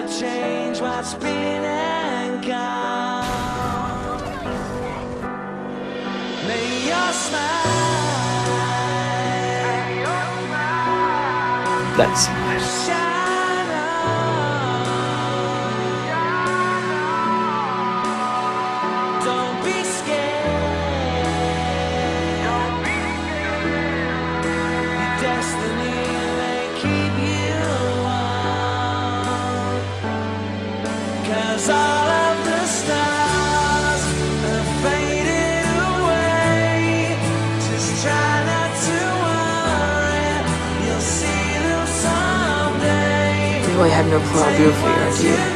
never change what's been and gone. May your smile. That's Don't be scared. Your destiny may keep you warm. 'Cause all of the stars have faded away. Just try not to worry. You'll see them someday. You really have no clue how beautiful you are, do you?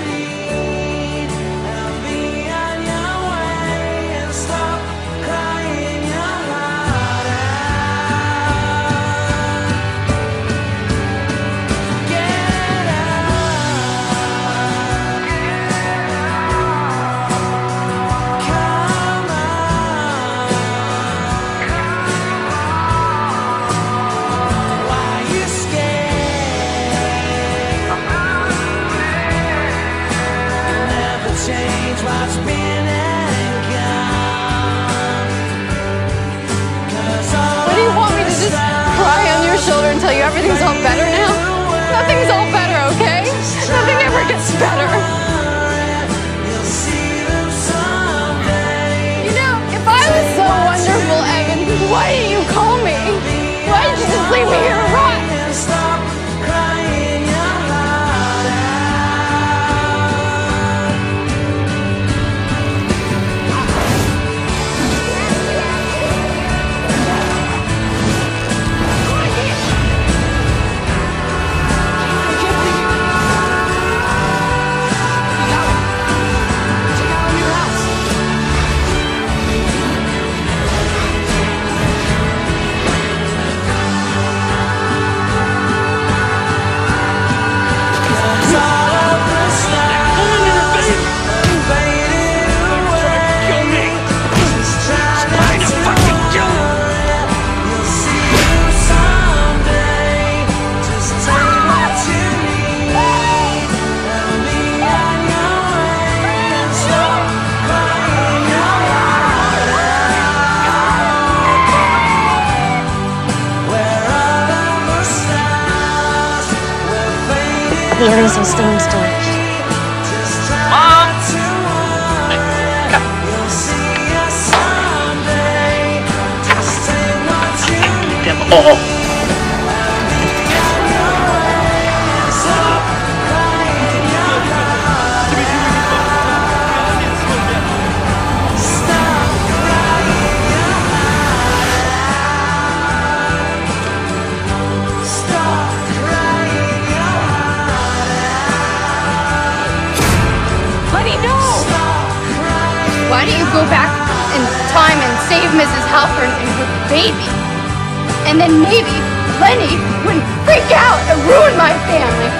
Change what's been and gone. What do you want me to just cry on your shoulder and tell you everything's all better now? Nothing's all better, okay? Nothing ever gets better. You know, if I was so wonderful, Evan, why didn't you call me? Why did you just leave me here to rot? The aliens are still in storage. Mom! Oh. Why don't you go back in time and save Mrs. Halpern and her baby? And then maybe Lenny wouldn't freak out and ruin my family.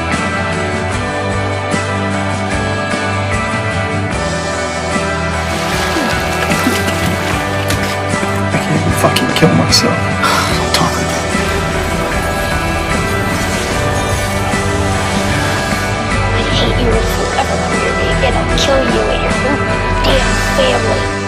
I can't even fucking kill myself. Don't talk like that. I hate you forever, Ruby, and I'll kill you and your whole damn family.